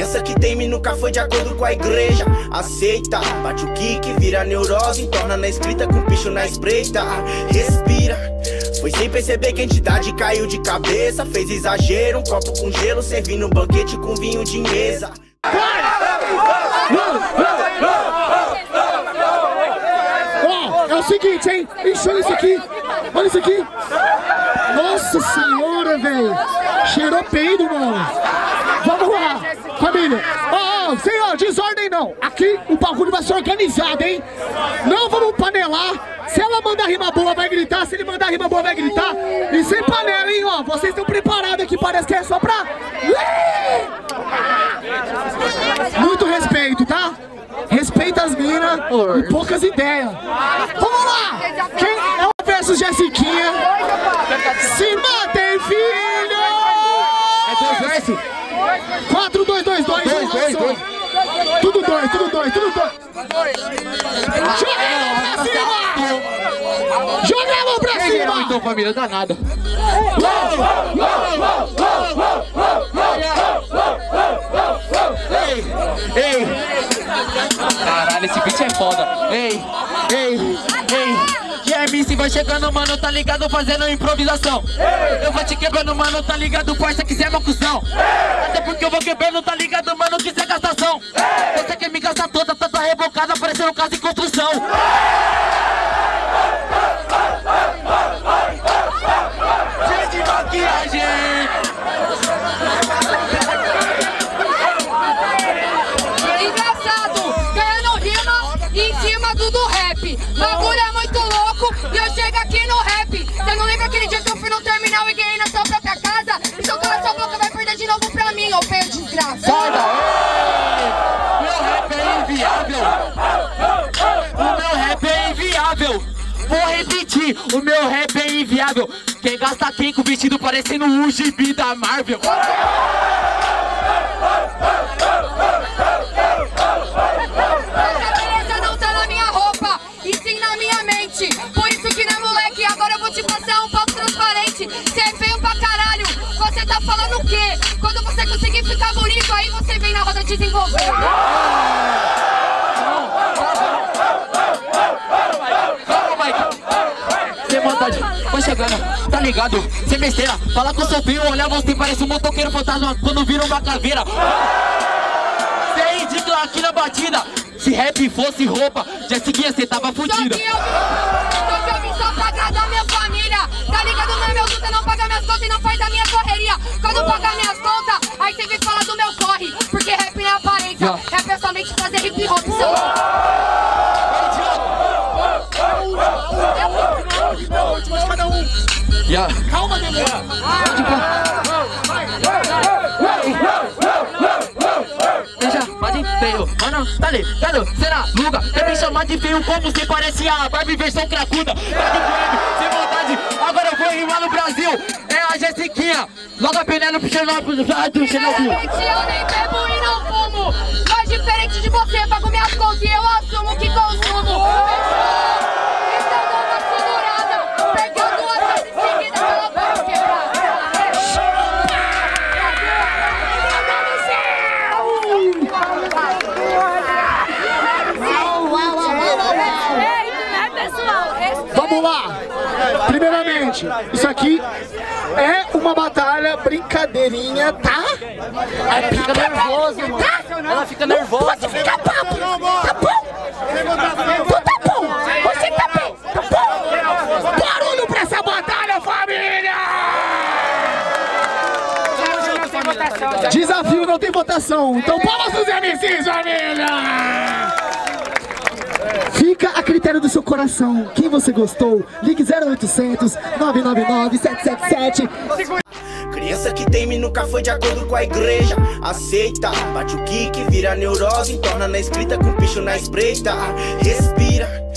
Criança que teme nunca foi de acordo com a igreja. Aceita, bate o kick, vira neurose, entorna na escrita com picho na espreita. Respira, foi sem perceber que a entidade caiu de cabeça. Fez exagero, um copo com gelo, servindo um banquete com vinho de mesa. Ó, é o seguinte, hein? Ixi, olha isso aqui. Olha isso aqui. Nossa senhora, velho. Cheirou peido, mano. Vamos lá, família. Ó, senhor, desordem não. Aqui o bagulho vai ser organizado, hein? Não vamos panelar. Se ela mandar rima boa, vai gritar. Se ele mandar rima boa, vai gritar. E sem panela, hein, ó. Vocês estão preparados aqui, parece que é só pra... Muito respeito, tá? Respeita as minas e poucas ideias. Vamos lá! Quem é o versus Jessiquinha? Se mantém, filho! É 2 versos? 4, 2, 2, 2, 2. Tudo 2, tudo 2, tudo 2. Joga a mão pra cima! Joga a mão pra cima! Então, família, danada. Ei! Caralho, esse beat é foda. Ei! E MC vai chegando, mano, tá ligado, fazendo improvisação. Eu vou te quebrando, mano, tá ligado, parça, que cê é uma cuzão. Até porque eu vou quebrando, tá ligado, mano, que cê é gastação. Você quer me gastar toda rebocada, parecendo casa em construção. Cheio de maquiagem. Em cima do rap, bagulho é muito louco e eu chego aqui no rap. Você não lembra aquele dia que eu fui no terminal e ganhei na sua própria casa? Então cala sua boca, vai perder de novo pra mim, ô feio desgraça. Sai daí! Meu rap é inviável. O meu rap é inviável. Vou repetir, o meu rap é inviável. Quem gasta quem com vestido parecendo um gibi da Marvel? Por isso que não é moleque, agora eu vou te passar um papo transparente. Cê é feio pra caralho, você tá falando o quê? Quando você conseguir ficar bonito, aí você vem na roda desenvolver. Calma, Mike. Sem vontade, vai chegando, tá ligado? Sem besteira, falar que eu sou feio, olhar você parece um motoqueiro fantasma quando vira uma caveira. Cê é ridículo aqui na batida. Se rap fosse roupa, Jessiquinha, cê tava fudida. Só que eu vim só pra agradar minha família. Tá ligado, não é meu luta, não paga minhas contas e não faz a minha correria. Quando pagar minhas contas, aí cê vem falar do meu corre. Porque rap não é aparência, é pessoalmente fazer hip hop. Calma, Demônio. Feio, mano, tá ligado? Será luga? Quer me chamar de feio como você parece a Barbie versão cracuda? Sem vontade, agora eu vou rimar no Brasil. É a Jessiquinha, logo a Penélope Xenópolis. Gente, eu nem bebo e não fumo. Mas diferente de você, pago minhas contas e eu assumo que consumo. Então dou uma segurada, perdeu 2 vezes seguidas pela boca quebrada. Vamos lá! Primeiramente, isso aqui é uma batalha brincadeirinha, tá? Ela fica nervosa, mano. Ela fica nervosa. Pode ficar papo! Tá bom? Tu tá bom! Você tá bem! Tá bom? Barulho pra essa batalha, família! Desafio não tem votação, então palmas dos MCs, família! Fica a critério do seu coração. Quem você gostou, ligue 0800 999 777. Criança que teme nunca foi de acordo com a igreja. Aceita, bate o kick, vira neurose, entorna na escrita com picho na espreita. Respira,